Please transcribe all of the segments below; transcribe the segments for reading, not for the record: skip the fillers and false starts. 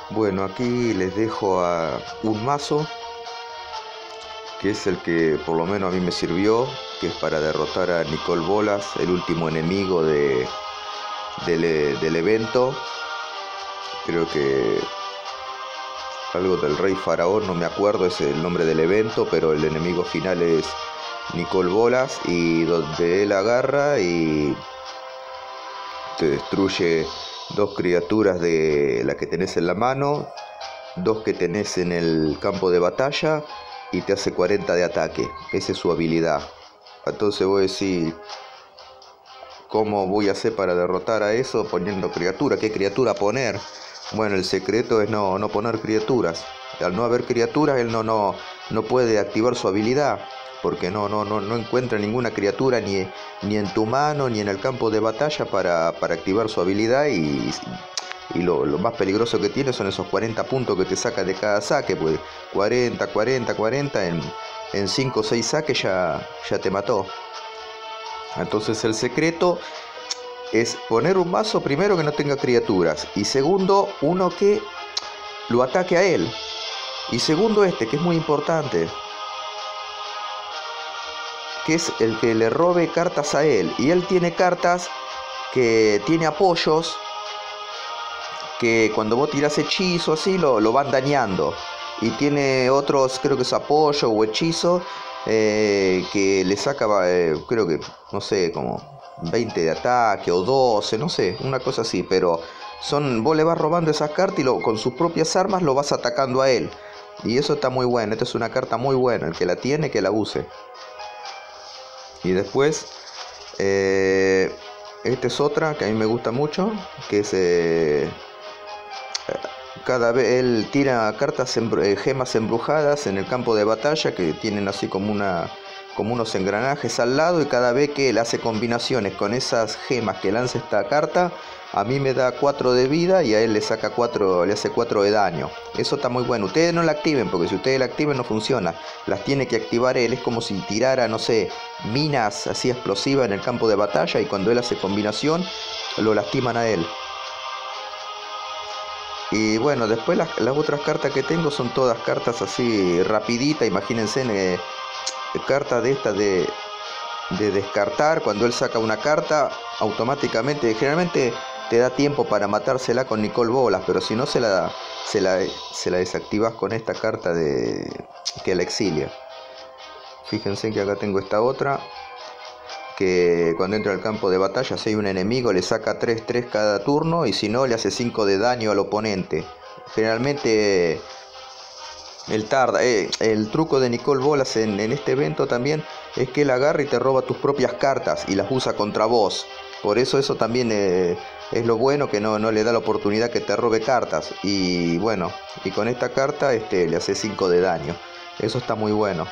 Bueno, aquí les dejo a un mazo, que es el que por lo menos a mí me sirvió, que es para derrotar a Nicol Bolas, el último enemigo del evento. Creo que algo del Rey Faraón, no me acuerdo, es el nombre del evento, pero el enemigo final es Nicol Bolas, y donde él agarra y te destruye dos criaturas de la que tenés en la mano, dos que tenés en el campo de batalla, y te hace 40 de ataque. Esa es su habilidad. Entonces voy a decir, ¿cómo voy a hacer para derrotar a eso? Poniendo criatura. ¿Qué criatura poner? Bueno, el secreto es no poner criaturas. Al no haber criaturas, él no puede activar su habilidad, porque no encuentra ninguna criatura ni en tu mano ni en el campo de batalla para activar su habilidad, y lo más peligroso que tiene son esos 40 puntos que te saca de cada saque, pues 40 en 5 o 6 saques ya te mató. Entonces el secreto es poner un mazo, primero, que no tenga criaturas, y segundo, uno que lo ataque a él, y segundo, que es muy importante, que es el que le robe cartas a él. Y él tiene cartas que tiene apoyos, que cuando vos tirás hechizo así lo van dañando, y tiene otros, creo que es apoyo o hechizo, que le saca, creo que, no sé, como 20 de ataque o 12, no sé, una cosa así, pero vos le vas robando esas cartas y con sus propias armas lo vas atacando a él, y eso está muy bueno. Esta es una carta muy buena, el que la tiene, que la use. Y después, esta es otra que a mí me gusta mucho, que es, cada vez él tira cartas, gemas embrujadas en el campo de batalla, que tienen así como unos engranajes al lado, y cada vez que él hace combinaciones con esas gemas que lanza esta carta, a mí me da 4 de vida y a él le saca 4, le hace 4 de daño. Eso está muy bueno. Ustedes no la activen, porque si ustedes la activen no funciona. Las tiene que activar él. Es como si tirara, no sé, minas así explosivas en el campo de batalla, y cuando él hace combinación lo lastiman a él. Y bueno, después las otras cartas que tengo son todas cartas así rapidita. Imagínense, cartas de estas de descartar. Cuando él saca una carta, automáticamente, generalmente te da tiempo para matársela con Nicol Bolas, pero si no se la desactivas con esta carta que la exilia. Fíjense que acá tengo esta otra, que cuando entra al campo de batalla, si hay un enemigo, le saca 3 cada turno, y si no, le hace 5 de daño al oponente. Generalmente él tarda. El truco de Nicol Bolas en este evento también es que él agarra y te roba tus propias cartas y las usa contra vos. Por eso también es lo bueno, que no le da la oportunidad que te robe cartas. Y bueno, y con esta carta le hace 5 de daño. Eso está muy bueno.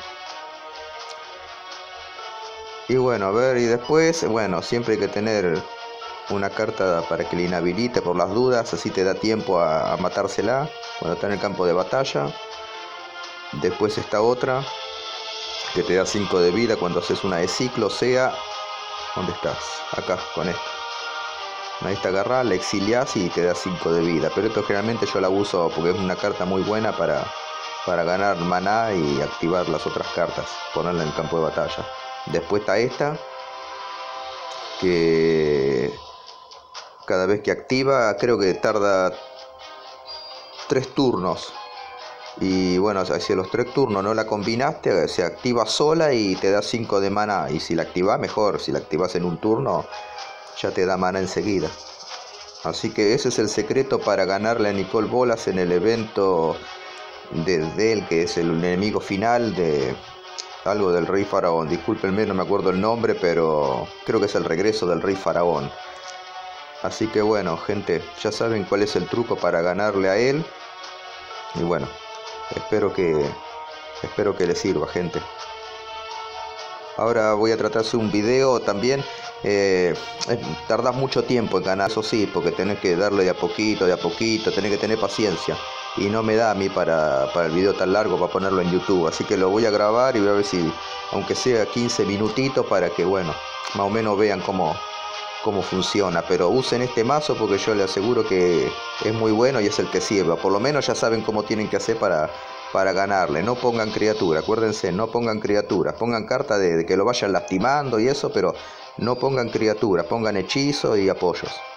Y bueno, a ver, y después, bueno, siempre hay que tener una carta para que le inhabilite por las dudas, así te da tiempo a matársela cuando está en el campo de batalla. Después esta otra, que te da 5 de vida cuando haces una de ciclo, sea, ¿dónde estás? Acá, con esta. Ahí está, agarrá, la exiliás y te da 5 de vida. Pero esto generalmente yo la uso porque es una carta muy buena para ganar maná y activar las otras cartas, ponerla en el campo de batalla. Después está esta, que cada vez que activa, creo que tarda 3 turnos. Y bueno, si a los 3 turnos no la combinaste, se activa sola y te da 5 de mana. Y si la activas, mejor. Si la activas en un turno, ya te da mana enseguida. Así que ese es el secreto para ganarle a Nicol Bolas en el evento de él, que es el enemigo final de algo del Rey Faraón. Discúlpenme, no me acuerdo el nombre, pero creo que es el regreso del Rey Faraón. Así que bueno, gente, ya saben cuál es el truco para ganarle a él. Y bueno, espero que les sirva, gente. Ahora voy a tratar de hacer un video también. Tardás mucho tiempo en ganar, eso sí, porque tenés que darle de a poquito, tenés que tener paciencia. Y no me da a mí para el video tan largo para ponerlo en YouTube. Así que lo voy a grabar y voy a ver si, aunque sea 15 minutitos, para que, bueno, más o menos vean cómo cómo funciona, pero usen este mazo porque yo les aseguro que es muy bueno y es el que sirva. Por lo menos ya saben cómo tienen que hacer para ganarle. No pongan criatura, acuérdense, no pongan criaturas, pongan carta de que lo vayan lastimando y eso, pero no pongan criaturas, pongan hechizos y apoyos.